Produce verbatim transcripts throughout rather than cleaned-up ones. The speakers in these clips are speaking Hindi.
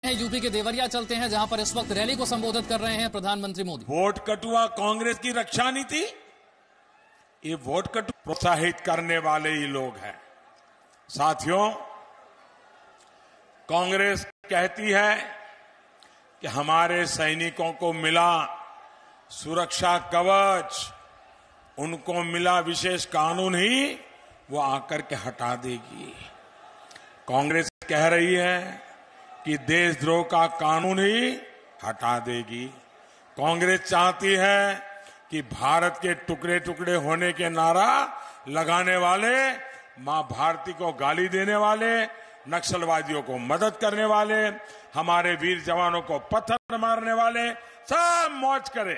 यूपी के देवरिया चलते हैं, जहां पर इस वक्त रैली को संबोधित कर रहे हैं प्रधानमंत्री मोदी। वोट कटुआ कांग्रेस की रक्षा नीति, ये वोट कटु प्रोत्साहित करने वाले ही लोग हैं। साथियों, कांग्रेस कहती है कि हमारे सैनिकों को मिला सुरक्षा कवच, उनको मिला विशेष कानून ही वो आकर के हटा देगी। कांग्रेस कह रही है कि देशद्रोह का कानून ही हटा देगी। कांग्रेस चाहती है कि भारत के टुकड़े टुकड़े होने के नारा लगाने वाले, मां भारती को गाली देने वाले, नक्सलवादियों को मदद करने वाले, हमारे वीर जवानों को पत्थर मारने वाले सब मौज करें।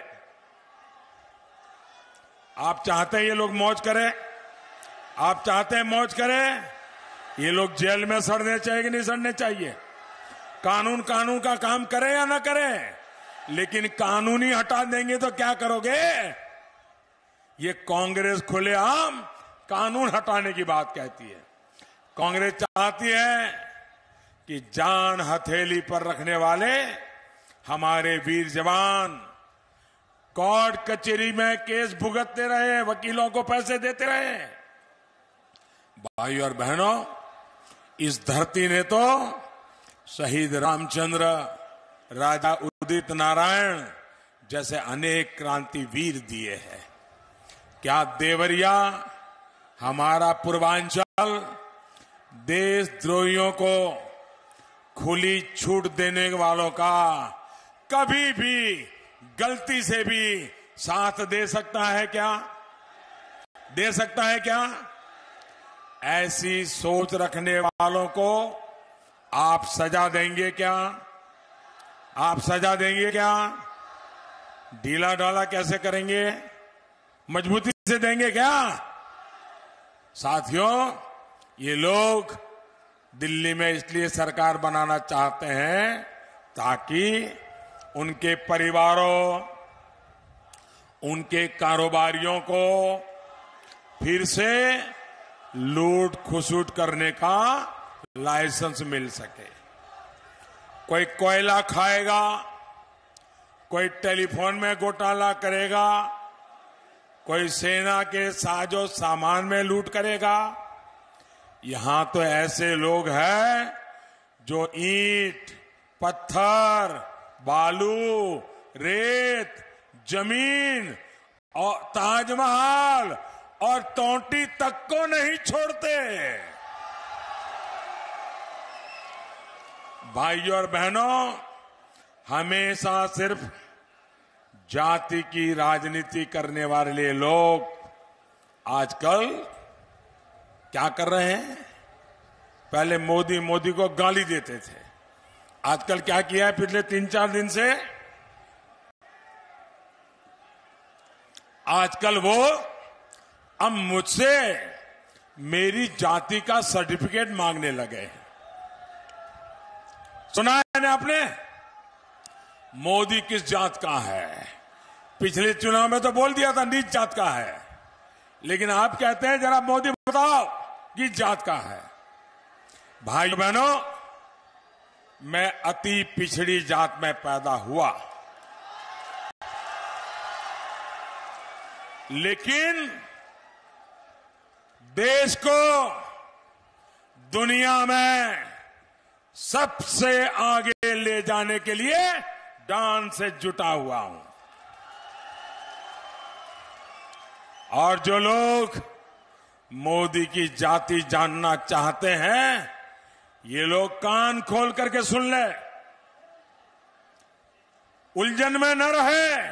आप चाहते हैं ये लोग मौज करें? आप चाहते हैं मौज करें? ये लोग जेल में सड़ने चाहिए कि नहीं सड़ने चाहिए? कानून कानून का काम करें या ना करें? लेकिन कानून ही हटा देंगे तो क्या करोगे? ये कांग्रेस खुलेआम कानून हटाने की बात कहती है। कांग्रेस चाहती है कि जान हथेली पर रखने वाले हमारे वीर जवान कोर्ट कचहरी में केस भुगतते रहे, वकीलों को पैसे देते रहे। भाई और बहनों, इस धरती ने तो शहीद रामचंद्र, राजा उदित नारायण जैसे अनेक क्रांतिवीर दिए हैं। क्या देवरिया, हमारा पूर्वांचल, देशद्रोहियों को खुली छूट देने वालों का कभी भी गलती से भी साथ दे सकता है क्या? दे सकता है क्या? ऐसी सोच रखने वालों को आप सजा देंगे क्या? आप सजा देंगे क्या? ढीला ढाला कैसे करेंगे? मजबूती से देंगे क्या? साथियों, ये लोग दिल्ली में इसलिए सरकार बनाना चाहते हैं ताकि उनके परिवारों, उनके कारोबारियों को फिर से लूट खसुट करने का लाइसेंस मिल सके। कोई कोयला खाएगा, कोई टेलीफोन में घोटाला करेगा, कोई सेना के साजो सामान में लूट करेगा। यहां तो ऐसे लोग हैं जो ईंट, पत्थर, बालू, रेत, जमीन और ताजमहल और टोंटी तक को नहीं छोड़ते। भाइयों और बहनों, हमेशा सिर्फ जाति की राजनीति करने वाले लोग आजकल क्या कर रहे हैं? पहले मोदी मोदी को गाली देते थे, आजकल क्या किया है पिछले तीन चार दिन से? आजकल वो अब मुझसे मेरी जाति का सर्टिफिकेट मांगने लगे हैं। सुना है ना आपने? मोदी किस जात का है? पिछले चुनाव में तो बोल दिया था नीच जात का है, लेकिन आप कहते हैं जरा मोदी बताओ किस जात का है। भाई बहनों, मैं अति पिछड़ी जात में पैदा हुआ, लेकिन देश को दुनिया में सबसे आगे ले जाने के लिए डांड से जुटा हुआ हूं। और जो लोग मोदी की जाति जानना चाहते हैं, ये लोग कान खोल करके सुन ले, उलझन में न रहे।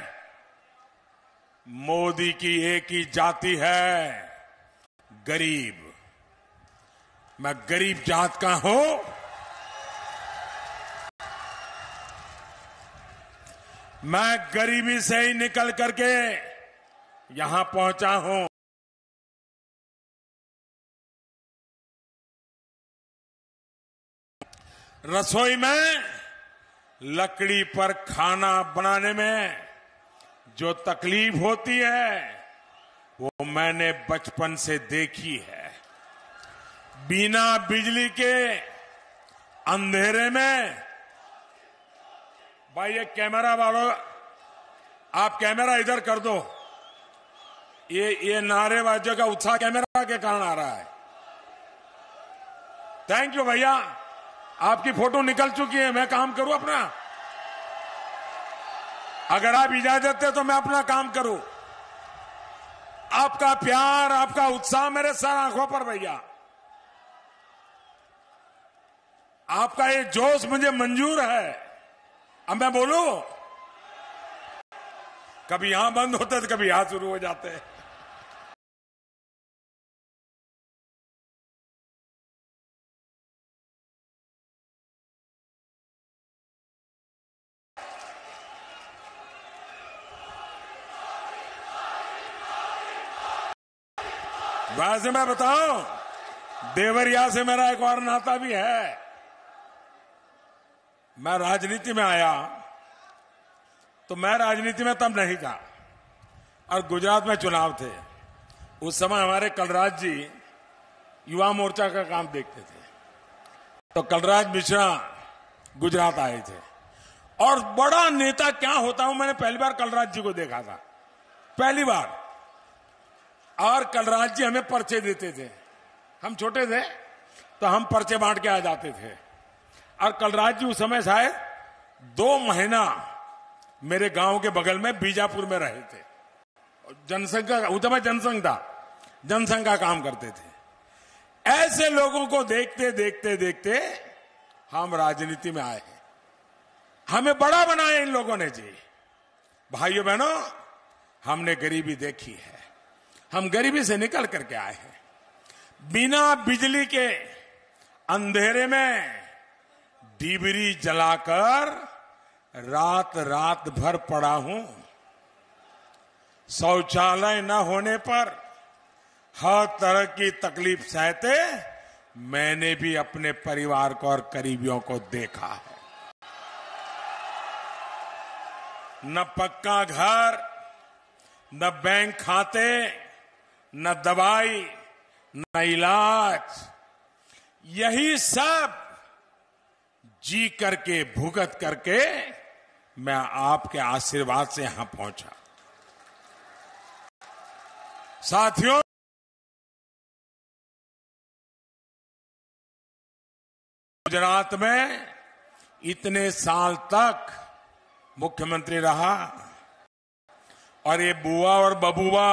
मोदी की एक ही जाति है, गरीब। मैं गरीब जात का हूं। मैं गरीबी से ही निकल करके यहां पहुंचा हूं। रसोई में लकड़ी पर खाना बनाने में जो तकलीफ होती है, वो मैंने बचपन से देखी है। बिना बिजली के अंधेरे में भाई ये कैमरा वालों, आप कैमरा इधर कर दो। ये ये नारेबाजियों का उत्साह कैमरा के कारण आ रहा है। थैंक यू भैया, आपकी फोटो निकल चुकी है, मैं काम करूं अपना। अगर आप इजाजत दे तो मैं अपना काम करूं। आपका प्यार, आपका उत्साह मेरे सर आंखों पर भैया, आपका ये जोश मुझे मंजूर है। अब मैं बोलूं, कभी यहां बंद होते तो कभी यहां शुरू हो जाते हैं। वैसे मैं बताऊं, देवरिया से मेरा एक और नाता भी है। मैं राजनीति में आया तो मैं राजनीति में तब नहीं था, और गुजरात में चुनाव थे। उस समय हमारे कलराज जी युवा मोर्चा का काम देखते थे, तो कलराज मिश्रा गुजरात आए थे। और बड़ा नेता क्या होता हूं, मैंने पहली बार कलराज जी को देखा था, पहली बार। और कलराज जी हमें पर्चे देते थे। हम छोटे थे तो हम पर्चे बांट के आ जाते थे। और कलराज जी उस समय शायद दो महीना मेरे गांव के बगल में बीजापुर में रहे थे। जनसंघ का, उस समय जनसंघ था, जनसंघ का काम करते थे। ऐसे लोगों को देखते देखते देखते हम राजनीति में आए। हमें बड़ा बनाया इन लोगों ने जी। भाइयों बहनों, हमने गरीबी देखी है, हम गरीबी से निकल करके आए हैं। बिना बिजली के अंधेरे में डिबरी जलाकर रात रात भर पड़ा हूं। शौचालय न होने पर हर तरह की तकलीफ सहते मैंने भी अपने परिवार को और करीबियों को देखा है। न पक्का घर, न बैंक खाते, न दवाई, न इलाज, यही सब जी करके, भुगत करके मैं आपके आशीर्वाद से यहां पहुंचा। साथियों, गुजरात में इतने साल तक मुख्यमंत्री रहा, और ये बुआ और बबुआ,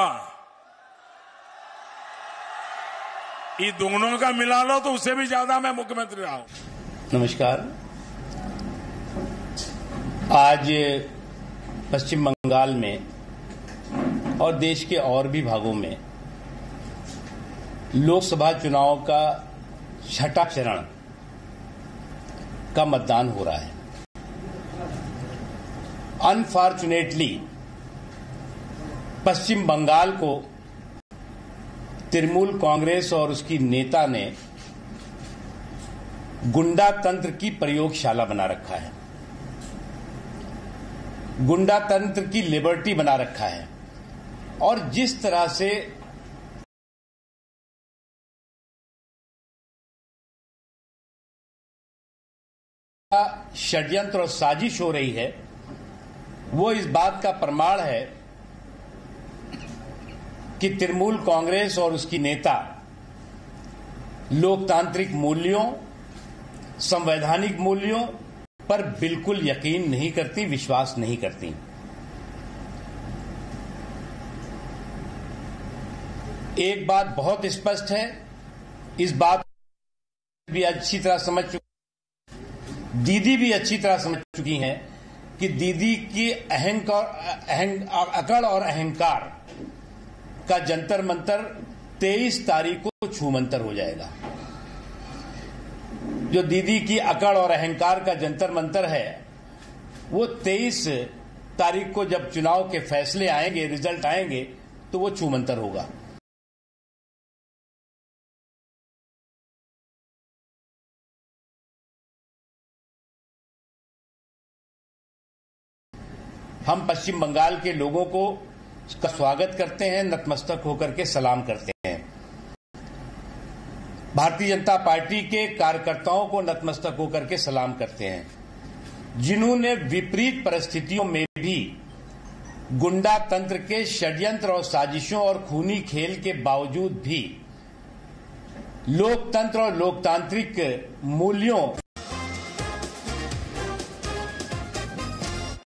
ये दोनों का मिला लो तो उससे भी ज्यादा मैं मुख्यमंत्री रहा हूं। नमस्कार। आज पश्चिम बंगाल में और देश के और भी भागों में लोकसभा चुनाव का छठा चरण का मतदान हो रहा है। अनफॉर्चुनेटली पश्चिम बंगाल को तृणमूल कांग्रेस और उसकी नेता ने गुंडा तंत्र की प्रयोगशाला बना रखा है, गुंडा तंत्र की लिबर्टी बना रखा है। और जिस तरह से षड्यंत्र और साजिश हो रही है, वो इस बात का प्रमाण है कि तृणमूल कांग्रेस और उसकी नेता लोकतांत्रिक मूल्यों, संवैधानिक मूल्यों पर बिल्कुल यकीन नहीं करती, विश्वास नहीं करती। एक बात बहुत स्पष्ट है, इस बात भी अच्छी तरह समझ चुकी, दीदी भी अच्छी तरह समझ चुकी हैं कि दीदी की अहंकार, अहंग, अकड़ और अहंकार का जंतर मंतर तेईस तारीख को छूमंतर हो जाएगा। जो दीदी की अकड़ और अहंकार का जंतर मंतर है, वो तेईस तारीख को जब चुनाव के फैसले आएंगे, रिजल्ट आएंगे, तो वो छूमंतर होगा। हम पश्चिम बंगाल के लोगों को का स्वागत करते हैं, नतमस्तक होकर के सलाम करते हैं। भारतीय जनता पार्टी के कार्यकर्ताओं को नतमस्तक होकर के सलाम करते हैं। जिन्होंने विपरीत परिस्थितियों में भी गुंडा तंत्र के षड्यंत्र और साजिशों और खूनी खेल के बावजूद भी लोकतंत्र और लोकतांत्रिक मूल्यों